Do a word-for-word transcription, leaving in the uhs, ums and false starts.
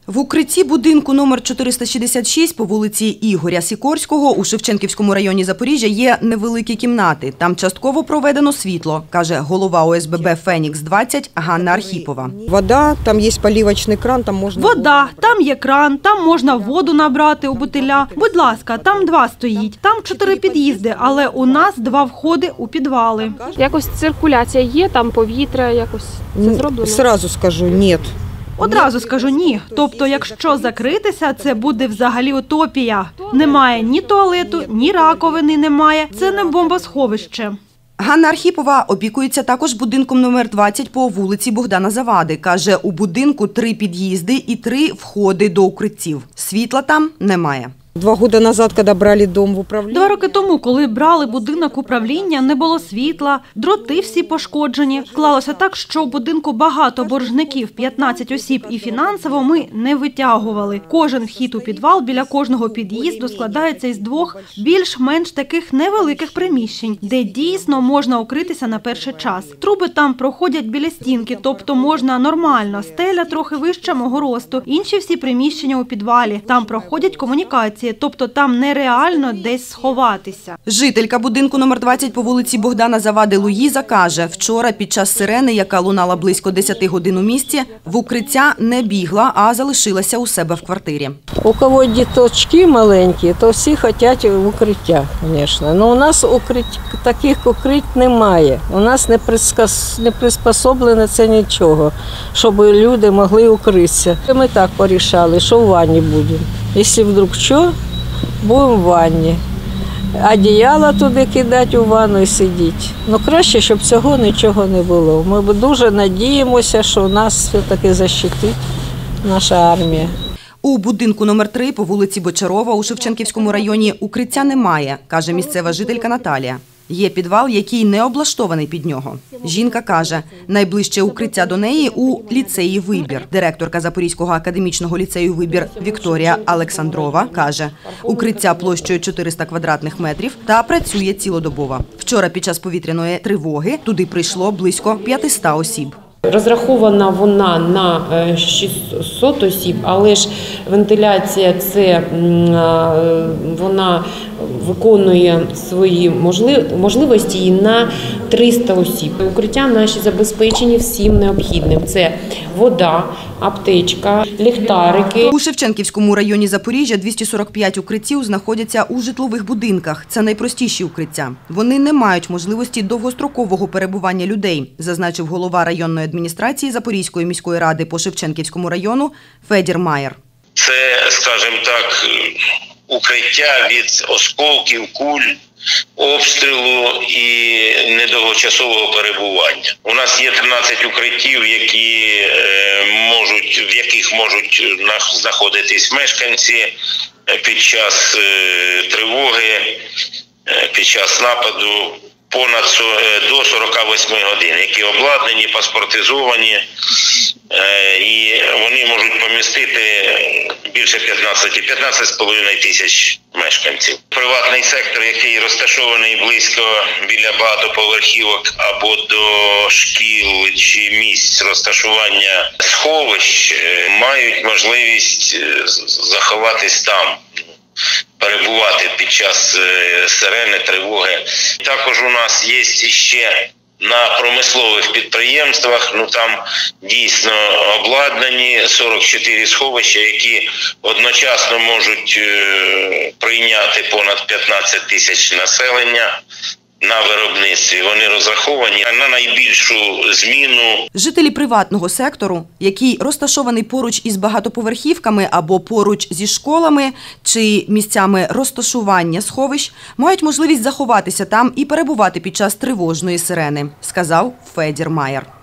В укритті будинку номер чотириста шістдесят шість по вулиці Ігоря Сікорського у Шевченківському районі Запоріжжя є невеликі кімнати. Там частково проведено світло, каже голова О С Б Б «Фенікс двадцять» Ганна Архіпова. Вода, там є полівочний кран, там можна… Вода, там є кран, там можна воду набрати у бутиля. Будь ласка, там два стоїть, там чотири під'їзди, але у нас два входи у підвали. Якось циркуляція є, там повітря, якось це зроблено? Сразу скажу, ні. Одразу скажу ні. Тобто, якщо закритися, це буде взагалі утопія. Немає ні туалету, ні раковини немає. Це не бомбосховище. Ганна Архіпова опікується також будинком номер двадцять по вулиці Богдана Завади. Каже, у будинку три під'їзди і три входи до укриттів. Світла там немає. Два роки назад, коли брали дом в управління… Два роки тому, коли брали будинок управління, не було світла, дроти всі пошкоджені. Склалося так, що у будинку багато боржників, п'ятнадцять осіб, і фінансово ми не витягували. Кожен вхід у підвал біля кожного під'їзду складається із двох більш-менш таких невеликих приміщень, де дійсно можна укритися на перший час. Труби там проходять біля стінки, тобто можна нормально. Стеля трохи вища мого росту. Інші всі приміщення у підвалі. Там проходять комунікації. Тобто там нереально десь сховатися. Жителька будинку номер двадцять по вулиці Богдана Завади Луїза каже, вчора під час сирени, яка лунала близько десяти годин у місті, в укриття не бігла, а залишилася у себе в квартирі. У кого діточки маленькі, то всі хочуть в укриття, звісно. Але у нас укриття, таких укриттів немає. У нас не, прискос, не приспособлено це нічого, щоб люди могли укритися. Ми так порішали, що в ванні будемо. Якщо вдруг що, будемо в ванні. Одіяло туди кидати у ванну і сидіти. Ну краще, щоб цього нічого не було. Ми дуже надіємося, що нас все-таки захистить наша армія. У будинку номер три по вулиці Бочарова у Шевченківському районі укриття немає, каже місцева жителька Наталія. Є підвал, який не облаштований під нього. Жінка каже, найближче укриття до неї у ліцеї «Вибір». Директорка Запорізького академічного ліцею «Вибір» Вікторія Олександрова каже, укриття площею чотириста квадратних метрів та працює цілодобово. Вчора під час повітряної тривоги туди прийшло близько п'ятисот осіб. Розрахована вона на шістсот осіб, але ж вентиляція – це вона виконує свої можливості і на триста осіб. Укриття наші забезпечені всім необхідним. Це вода, аптечка, ліхтарики. У Шевченківському районі Запоріжжя двісті сорок п'ять укриттів знаходяться у житлових будинках. Це найпростіші укриття. Вони не мають можливості довгострокового перебування людей, зазначив голова районної адміністрації Запорізької міської ради по Шевченківському району Федір Майер. Це, скажімо так, укриття від осколків, куль, обстрілу і недовгочасового перебування. У нас є тринадцять укриттів, які можуть, в яких можуть знаходитись мешканці під час тривоги, під час нападу. Понад до сорока восьми годин, які обладнані, паспортизовані, і вони можуть помістити більше п'ятнадцяти, п'ятнадцять з половиною тисяч мешканців. Приватний сектор, який розташований близько біля багатоповерхівок або до шкіл чи місць розташування сховищ, мають можливість заховатись там, перебувати під час сирени, тривоги. Також у нас є ще на промислових підприємствах, ну там дійсно обладнані сорок чотири сховища, які одночасно можуть прийняти понад п'ятнадцять тисяч населення. На виробництві вони розраховані на найбільшу зміну. Жителі приватного сектору, який розташований поруч із багатоповерхівками або поруч зі школами чи місцями розташування сховищ, мають можливість заховатися там і перебувати під час тривожної сирени, сказав Федір Майер.